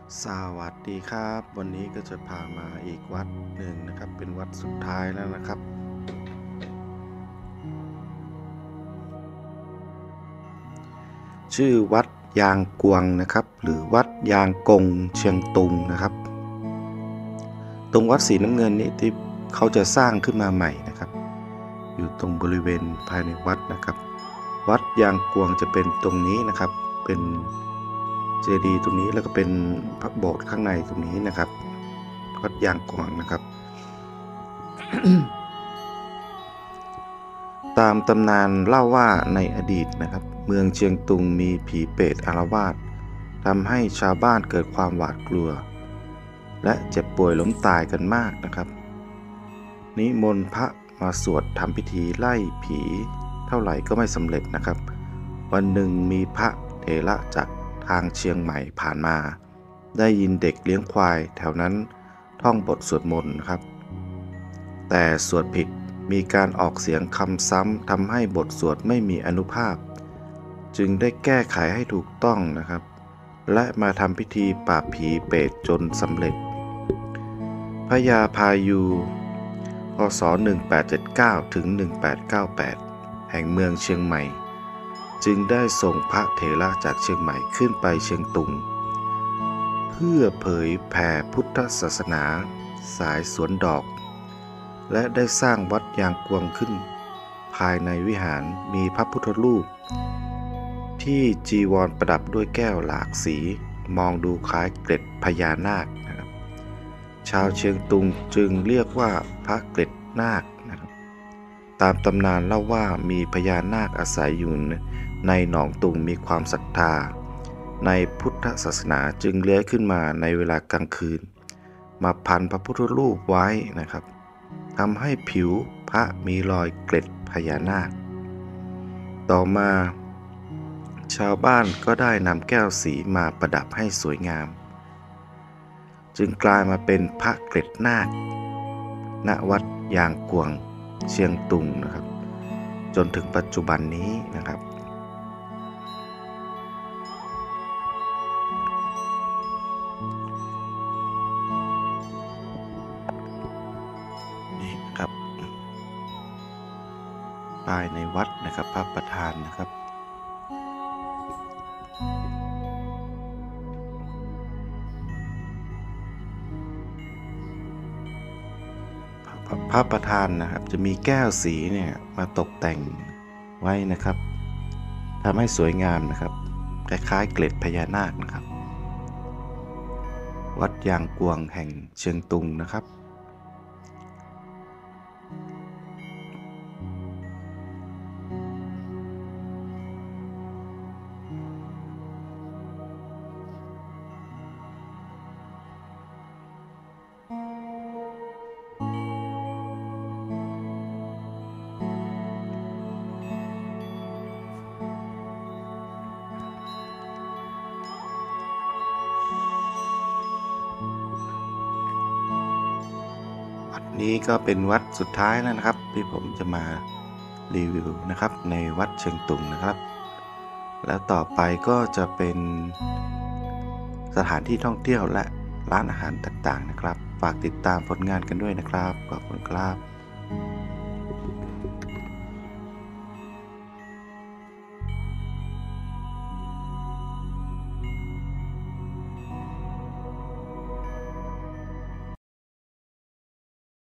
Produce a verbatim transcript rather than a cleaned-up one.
สวัสดีครับวันนี้ก็จะพามาอีกวัดหนึ่งนะครับเป็นวัดสุดท้ายแล้วนะครับชื่อวัดยางกวงนะครับหรือวัดยางกงเชียงตุงนะครับตรงวัดสีน้ำเงินนี้ที่เขาจะสร้างขึ้นมาใหม่นะครับอยู่ตรงบริเวณภายในวัดนะครับวัดยางกวงจะเป็นตรงนี้นะครับเป็นเจดีย์ตรงนี้แล้วก็เป็นพระโบสถ์ข้างในตรงนี้นะครับวัดยางกวงนะครับ ตามตำนานเล่าว่าในอดีตนะครับเมืองเชียงตุงมีผีเปรตอาละวาดทำให้ชาวบ้านเกิดความหวาดกลัวและเจ็บป่วยล้มตายกันมากนะครับนิมนต์พระมาสวดทำพิธีไล่ผีเท่าไหร่ก็ไม่สำเร็จนะครับวันหนึ่งมีพระเถระจากทางเชียงใหม่ผ่านมาได้ยินเด็กเลี้ยงควายแถวนั้นท่องบทสวดมนต์นะครับแต่สวดผิดมีการออกเสียงคำซ้ำทำให้บทสวดไม่มีอานุภาพจึงได้แก้ไขให้ถูกต้องนะครับและมาทำพิธีปราบผีเปรตจนสำเร็จพญาพายูพ.ศ. หนึ่งแปดเจ็ดเก้าถึงหนึ่งแปดเก้าแปดแห่งเมืองเชียงใหม่จึงได้ส่งพระเถระจากเชียงใหม่ขึ้นไปเชียงตุงเพื่อเผยแผ่พุทธศาสนาสายสวนดอกและได้สร้างวัดยางกวงขึ้นภายในวิหารมีพระพุทธรูปที่จีวรประดับด้วยแก้วหลากสีมองดูคล้ายเกล็ดพญานาคนะครับชาวเชียงตุงจึงเรียกว่าพระเกล็ดนาคนะครับตามตำนานเล่าว่ามีพญานาคอาศัยอยู่ในหนองตุงมีความศรัทธาในพุทธศาสนาจึงเลื้อยขึ้นมาในเวลากลางคืนมาพันพระพุทธรูปไว้นะครับทำให้ผิวพระมีรอยเกล็ดพญานาคต่อมาชาวบ้านก็ได้นำแก้วสีมาประดับให้สวยงามจึงกลายมาเป็นพระเกล็ดนาคณวัดยางกวงเชียงตุงนะครับจนถึงปัจจุบันนี้นะครับนี่ครับภายในวัดนะครับพระประธานนะครับพระประธานนะครับจะมีแก้วสีเนี่ยมาตกแต่งไว้นะครับทำให้สวยงามนะครับคล้ายๆเกล็ดพญานาคนะครับวัดยางกวงแห่งเชียงตุงนะครับนี้ก็เป็นวัดสุดท้ายแล้วนะครับที่ผมจะมารีวิวนะครับในวัดเชียงตุงนะครับแล้วต่อไปก็จะเป็นสถานที่ท่องเที่ยวและร้านอาหารต่างๆนะครับฝากติดตามผลงานกันด้วยนะครับขอบคุณครับ